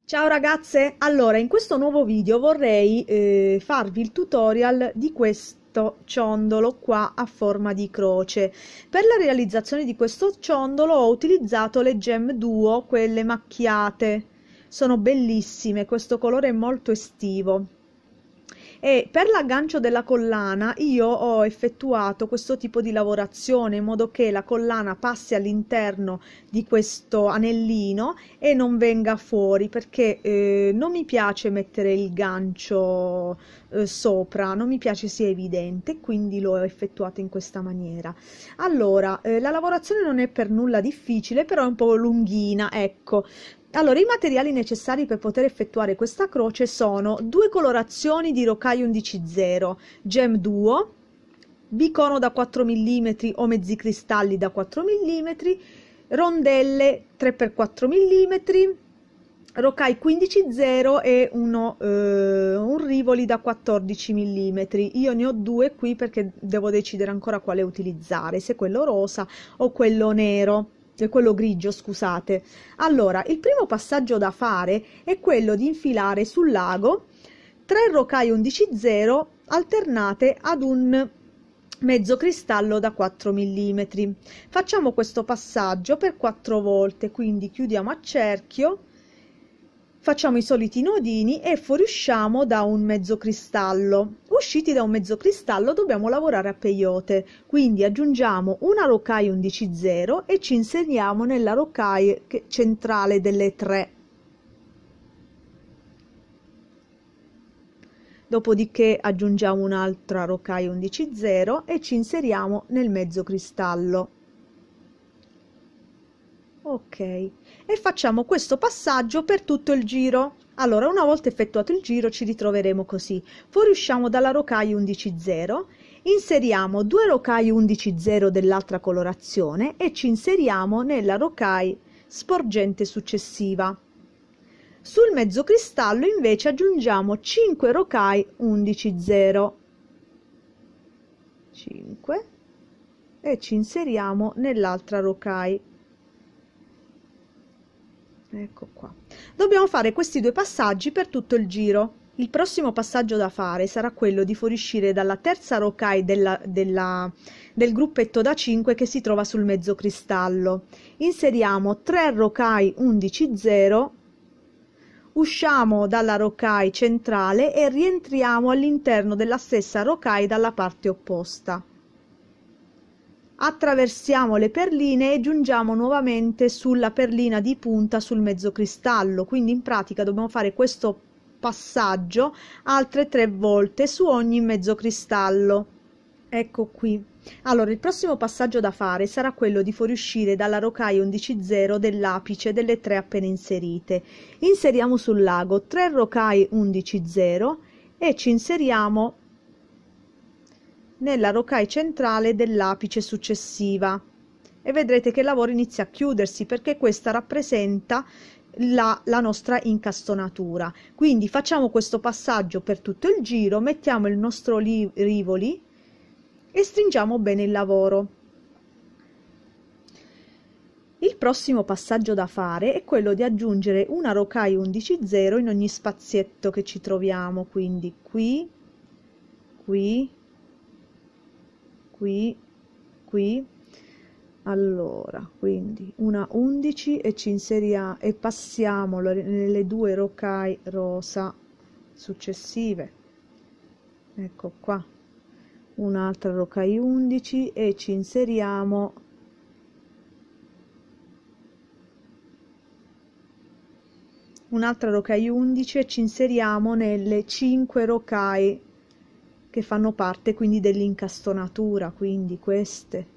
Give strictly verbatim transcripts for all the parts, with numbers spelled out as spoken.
Ciao ragazze, allora in questo nuovo video vorrei eh, farvi il tutorial di questo ciondolo qua a forma di croce. Per la realizzazione di questo ciondolo ho utilizzato le Gem Duo, quelle macchiate, sono bellissime, questo colore è molto estivo. E per l'aggancio della collana io ho effettuato questo tipo di lavorazione in modo che la collana passi all'interno di questo anellino e non venga fuori, perché eh, non mi piace mettere il gancio eh, sopra, non mi piace sia evidente, quindi l'ho effettuato in questa maniera. Allora, eh, la lavorazione non è per nulla difficile, però è un po' lunghina, ecco. Allora, i materiali necessari per poter effettuare questa croce sono due colorazioni di Rocaille undici zero, Gem Duo, bicono da quattro millimetri o mezzi cristalli da quattro millimetri, rondelle tre per quattro millimetri, Rocaille quindici zero e uno, eh, un Rivoli da quattordici millimetri. Io ne ho due qui perché devo decidere ancora quale utilizzare, se quello rosa o quello nero. Quello grigio, scusate. Allora, il primo passaggio da fare è quello di infilare sul lago tre Rocaille undici zero alternate ad un mezzo cristallo da quattro millimetri. Facciamo questo passaggio per quattro volte, quindi chiudiamo a cerchio, facciamo i soliti nodini e fuoriusciamo da un mezzo cristallo. Usciti da un mezzo cristallo dobbiamo lavorare a peyote, quindi aggiungiamo una Rocaille undici zero e ci inseriamo nella Rocaille centrale delle tre. Dopodiché aggiungiamo un'altra Rocaille undici zero e ci inseriamo nel mezzo cristallo. Ok, e facciamo questo passaggio per tutto il giro. Allora, una volta effettuato il giro ci ritroveremo così: fuoriusciamo dalla Rocaille undici zero, inseriamo due Rocaille undici zero dell'altra colorazione e ci inseriamo nella Rocaille sporgente successiva. Sul mezzo cristallo invece aggiungiamo cinque Rocaille undici zero, cinque, e ci inseriamo nell'altra Rocaille. Ecco qua. Dobbiamo fare questi due passaggi per tutto il giro. Il prossimo passaggio da fare sarà quello di fuoriuscire dalla terza Rocaille della, della, del gruppetto da cinque che si trova sul mezzo cristallo. Inseriamo tre Rocaille undici zero, usciamo dalla Rocaille centrale e rientriamo all'interno della stessa Rocaille dalla parte opposta. Attraversiamo le perline e giungiamo nuovamente sulla perlina di punta sul mezzo cristallo, quindi in pratica dobbiamo fare questo passaggio altre tre volte su ogni mezzo cristallo. Ecco qui. Allora, il prossimo passaggio da fare sarà quello di fuoriuscire dalla Rocaille undici zero dell'apice delle tre appena inserite. Inseriamo sul lago tre Rocaille undici zero e ci inseriamo nella Rocaille centrale dell'apice successiva e vedrete che il lavoro inizia a chiudersi, perché questa rappresenta la, la nostra incastonatura. Quindi facciamo questo passaggio per tutto il giro, mettiamo il nostro Rivoli e stringiamo bene il lavoro. Il prossimo passaggio da fare è quello di aggiungere una Rocaille undici zero in ogni spazietto che ci troviamo, quindi qui, qui, qui, qui. Allora, quindi una undici e ci inseriamo e passiamo nelle due Rocaille rosa successive. Ecco qua, un'altra Rocaille undici e ci inseriamo un'altra Rocaille undici e ci inseriamo nelle cinque Rocaille che fanno parte quindi dell'incastonatura, quindi queste.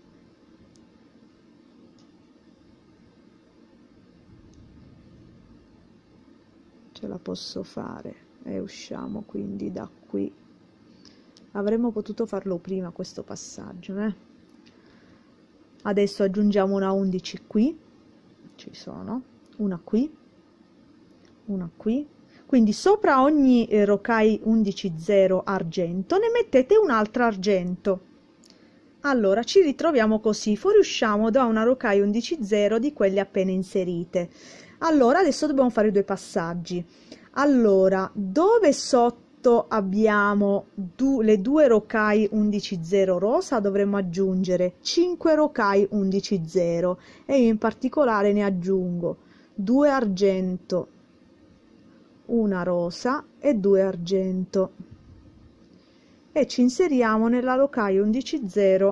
Ce la posso fare e usciamo quindi da qui. Avremmo potuto farlo prima questo passaggio, eh? Adesso aggiungiamo una undici qui, ci sono, una qui, una qui. Quindi sopra ogni eh, Rocaille undici zero argento ne mettete un'altra argento. Allora ci ritroviamo così, fuoriusciamo da una Rocaille undici zero di quelle appena inserite. Allora adesso dobbiamo fare due passaggi. Allora, dove sotto abbiamo du le due rocaille undici zero rosa, dovremmo aggiungere cinque rocaille undici zero, e io in particolare ne aggiungo due argento, una rosa e due argento, e ci inseriamo nella rocaille undici zero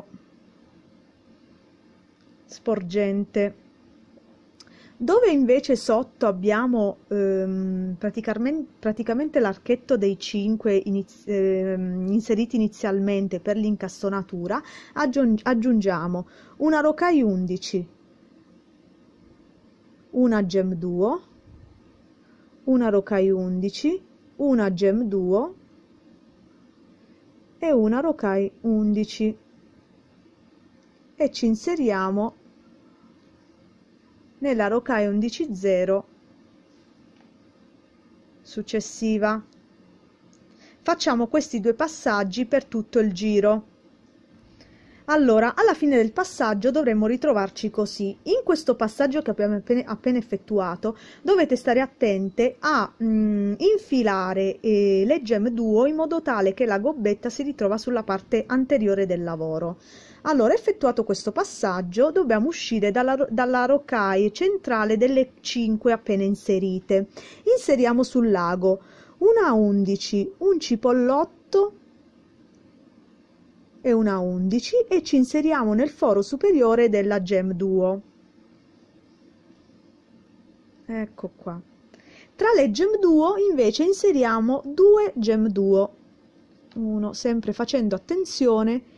sporgente. Dove invece sotto abbiamo ehm, praticamente, praticamente l'archetto dei cinque iniz ehm, inseriti inizialmente per l'incastonatura, aggiung aggiungiamo una rocaille undici, una gem duo, una rocaille undici, una gem duo e una rocaille undici, e ci inseriamo nella rocaille undici zero successiva. Facciamo questi due passaggi per tutto il giro. Allora, alla fine del passaggio dovremmo ritrovarci così. In questo passaggio che abbiamo appena, appena effettuato, dovete stare attente a mh, infilare eh, le gem duo in modo tale che la gobbetta si ritrova sulla parte anteriore del lavoro. Allora, effettuato questo passaggio, dobbiamo uscire dalla, dalla rocaille centrale delle cinque appena inserite. Inseriamo sul lago una undici, un cipollotto e una undici, e ci inseriamo nel foro superiore della gem duo. Ecco qua. Tra le gem duo invece inseriamo due gem duo, uno, sempre facendo attenzione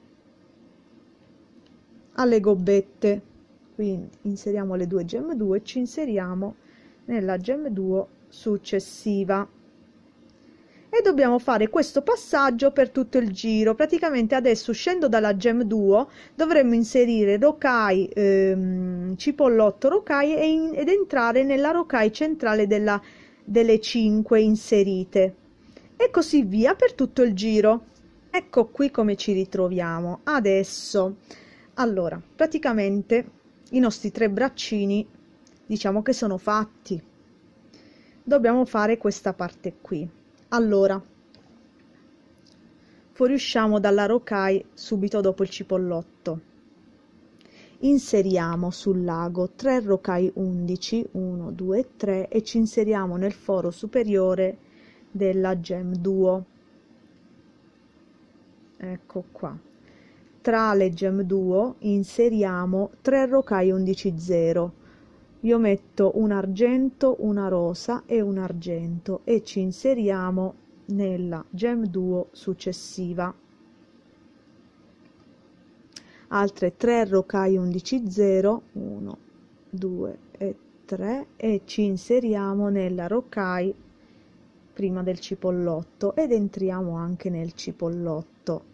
alle gobbette. Quindi inseriamo le due gem duo e ci inseriamo nella gem duo successiva, e dobbiamo fare questo passaggio per tutto il giro. Praticamente adesso, uscendo dalla gem duo, dovremmo inserire rocaille ehm, cipollotto rocaille e in, ed entrare nella rocaille centrale della, delle cinque inserite, e così via per tutto il giro. Ecco qui come ci ritroviamo adesso. Allora, praticamente i nostri tre braccini diciamo che sono fatti. Dobbiamo fare questa parte qui. Allora, fuoriusciamo dalla rocaille subito dopo il cipollotto, inseriamo sul lago tre rocaille undici, uno, due, tre, e ci inseriamo nel foro superiore della gem duo. Ecco qua. Tra le gem duo inseriamo tre rocaille undici zero. Io metto un argento, una rosa e un argento, e ci inseriamo nella gem duo successiva. Altre tre rocaille undici zero, uno, due e tre, e ci inseriamo nella rocaille prima del cipollotto ed entriamo anche nel cipollotto.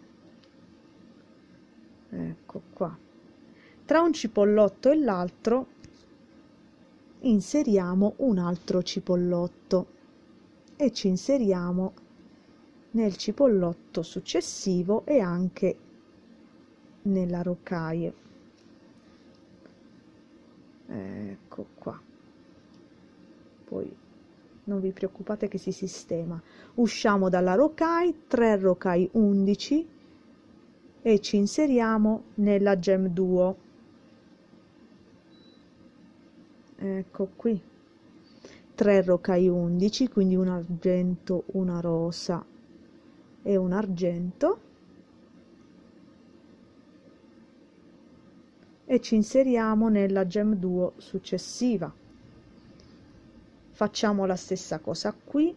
Ecco qua. Tra un cipollotto e l'altro inseriamo un altro cipollotto e ci inseriamo nel cipollotto successivo e anche nella rocaille. Ecco qua. Poi non vi preoccupate che si sistema. Usciamo dalla rocaille, tre rocaille undici, e ci inseriamo nella gem duo. Ecco qui, tre rocaille undici, quindi un argento, una rosa e un argento, e ci inseriamo nella gem duo successiva. Facciamo la stessa cosa qui,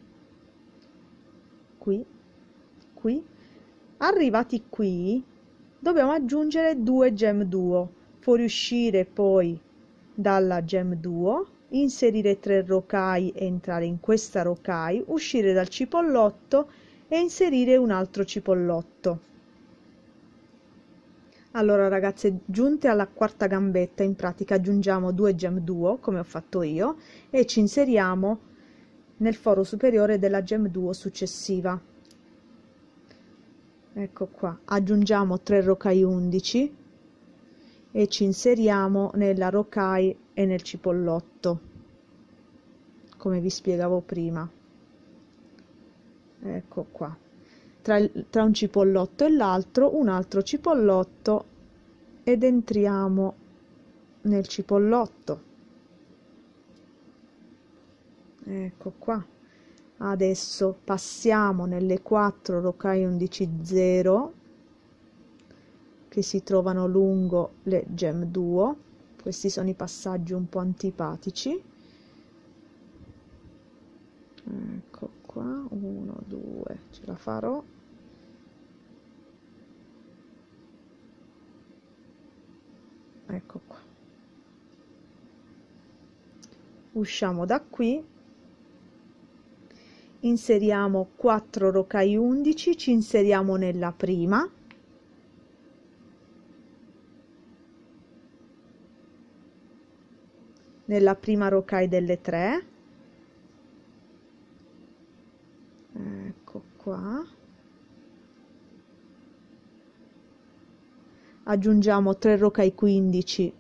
qui, qui. Arrivati qui dobbiamo aggiungere due gem duo, fuoriuscire poi dalla gem duo, inserire tre rocaille e entrare in questa rocaille, uscire dal cipollotto e inserire un altro cipollotto. Allora ragazze, giunte alla quarta gambetta, in pratica aggiungiamo due gem duo come ho fatto io e ci inseriamo nel foro superiore della gem duo successiva. Ecco qua, aggiungiamo tre rocaille undici, e ci inseriamo nella rocaille e nel cipollotto, come vi spiegavo prima. Ecco qua, tra, il, tra un cipollotto e l'altro un altro cipollotto ed entriamo nel cipollotto. Ecco qua. Adesso passiamo nelle quattro rocaille undici zero che si trovano lungo le gem duo. Questi sono i passaggi un po' antipatici. Ecco qua, uno, due, ce la farò. Ecco qua. Usciamo da qui, inseriamo quattro rocaille undici, ci inseriamo nella prima, nella prima rocaille delle tre, ecco qua, aggiungiamo tre rocaille quindici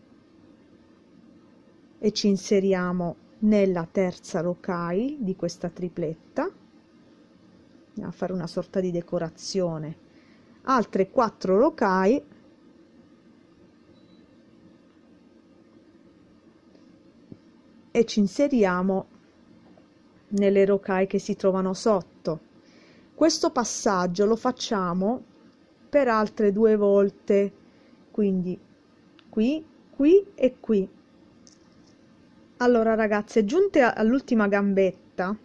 e ci inseriamo nella terza rocaille di questa tripletta. Andiamo a fare una sorta di decorazione. Altre quattro rocaille e ci inseriamo nelle rocaille che si trovano sotto. Questo passaggio lo facciamo per altre due volte, quindi qui, qui e qui. Allora ragazze, giunte all'ultima gambetta,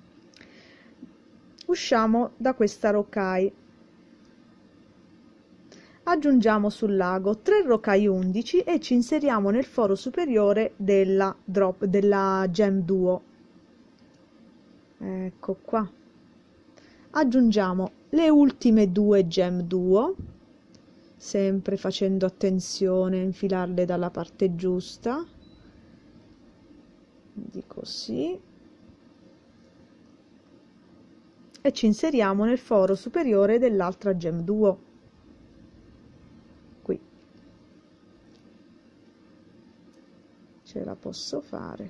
usciamo da questa rocaille, aggiungiamo sul lago tre rocaille undici e ci inseriamo nel foro superiore della drop della gem duo. Ecco qua. Aggiungiamo le ultime due gem duo, sempre facendo attenzione a infilarle dalla parte giusta, di così, e ci inseriamo nel foro superiore dell'altra gem duo, qui. Ce la posso fare.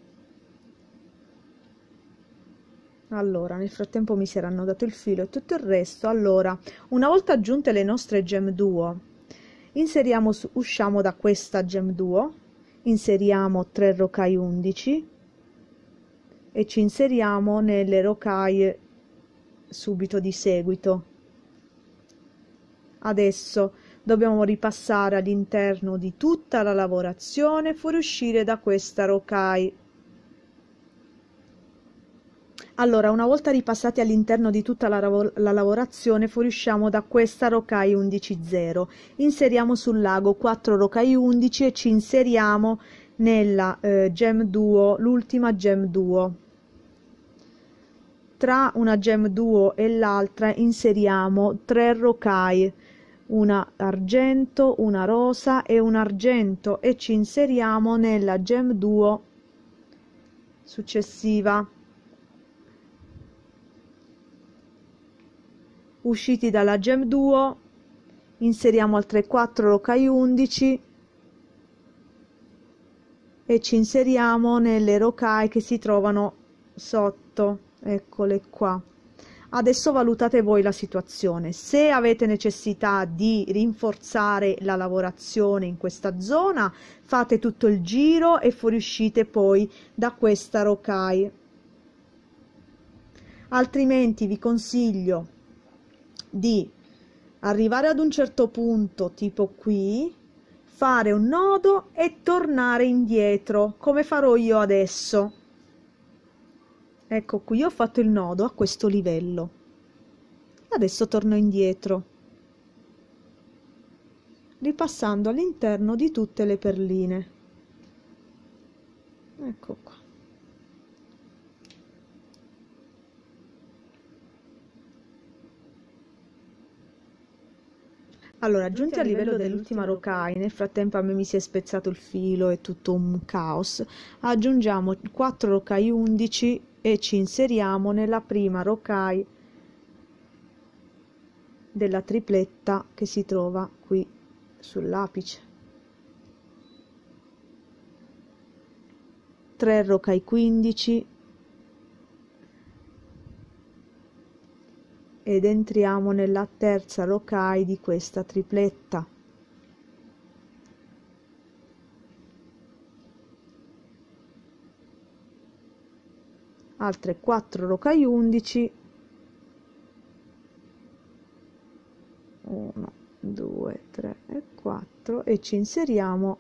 Allora, nel frattempo mi si era annodato il filo e tutto il resto. Allora, una volta aggiunte le nostre gem duo, inseriamo su, usciamo da questa gem duo, inseriamo tre rocaille undici e ci inseriamo nelle rocaille subito di seguito. Adesso dobbiamo ripassare all'interno di tutta la lavorazione, fuoriuscire da questa rocaille. Allora, una volta ripassati all'interno di tutta la, la lavorazione, fuoriusciamo da questa rocaille undici zero, inseriamo sul lago quattro rocaille undici e ci inseriamo nella eh, gem duo, l'ultima gem duo. Tra una gem duo e l'altra inseriamo tre rocaille, una argento, una rosa e un argento, e ci inseriamo nella gem duo successiva. Usciti dalla gem duo, inseriamo altre quattro rocaille undici e ci inseriamo nelle rocaille che si trovano sotto, eccole qua. Adesso valutate voi la situazione. Se avete necessità di rinforzare la lavorazione in questa zona, fate tutto il giro e fuoriuscite poi da questa rocaille. Altrimenti vi consiglio di arrivare ad un certo punto, tipo qui, fare un nodo e tornare indietro, come farò io adesso. Ecco qui, io ho fatto il nodo a questo livello, adesso torno indietro, ripassando all'interno di tutte le perline. Ecco qua. Allora, giunti al livello dell'ultima rocaille, nel frattempo a me mi si è spezzato il filo, è tutto un caos. Aggiungiamo quattro rocaille undici e ci inseriamo nella prima rocaille della tripletta che si trova qui sull'apice. tre rocaille quindici ed entriamo nella terza rocaille di questa tripletta. Altre quattro rocaille undici, uno, due, tre e quattro, e ci inseriamo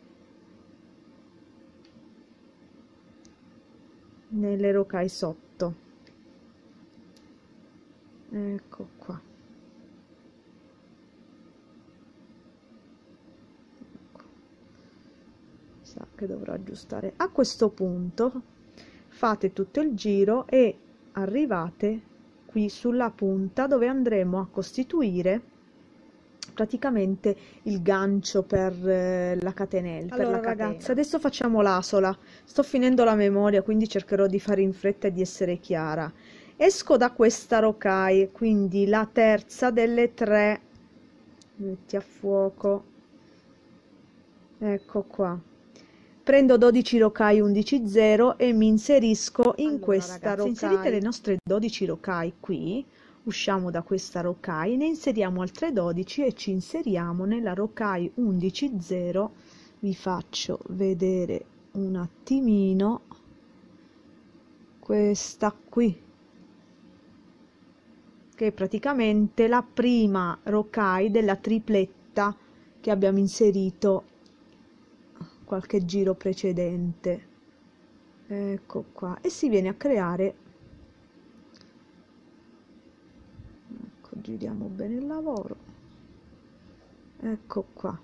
nelle rocaille sotto. Ecco qua. Ecco. Sa che dovrò aggiustare. A questo punto fate tutto il giro e arrivate qui sulla punta dove andremo a costituire praticamente il gancio per eh, la catenella. Allora per la ragazze, catena. Adesso facciamo l'asola. Sto finendo la memoria, quindi cercherò di fare in fretta e di essere chiara. Esco da questa rocaille, quindi la terza delle tre, metti a fuoco, ecco qua. Prendo dodici rocaille undici zero e mi inserisco in allora, questa ragazzi, rocaille. Inserite le nostre dodici rocaille qui, usciamo da questa rocaille, ne inseriamo altre dodici e ci inseriamo nella rocaille undici zero. Vi faccio vedere un attimino questa qui, che è praticamente la prima rocaille della tripletta che abbiamo inserito qualche giro precedente. Ecco qua, e si viene a creare, ecco, giriamo bene il lavoro, ecco qua.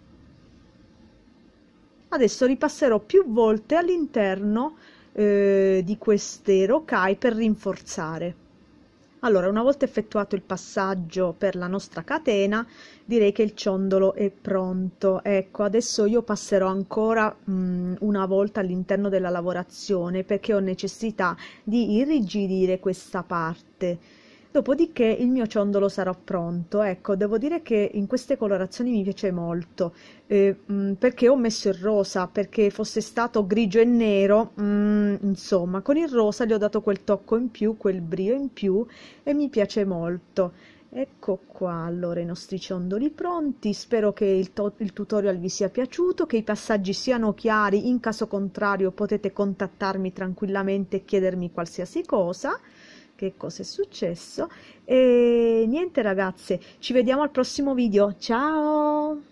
Adesso ripasserò più volte all'interno eh, di queste rocaille per rinforzare. Allora, una volta effettuato il passaggio per la nostra catena, direi che il ciondolo è pronto. Ecco, adesso io passerò ancora mh, una volta all'interno della lavorazione perché ho necessità di irrigidire questa parte. Dopodiché il mio ciondolo sarà pronto. Ecco, devo dire che in queste colorazioni mi piace molto, eh, mh, perché ho messo il rosa, perché fosse stato grigio e nero, mh, insomma, con il rosa gli ho dato quel tocco in più, quel brio in più, e mi piace molto. Ecco qua, allora, i nostri ciondoli pronti. Spero che il, il tutorial vi sia piaciuto, che i passaggi siano chiari. In caso contrario potete contattarmi tranquillamente e chiedermi qualsiasi cosa, che cosa è successo. E niente ragazze, ci vediamo al prossimo video, ciao!